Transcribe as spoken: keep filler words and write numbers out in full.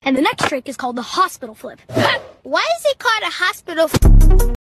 And the next trick is called the hospital flip. Why is it called a hospital flip?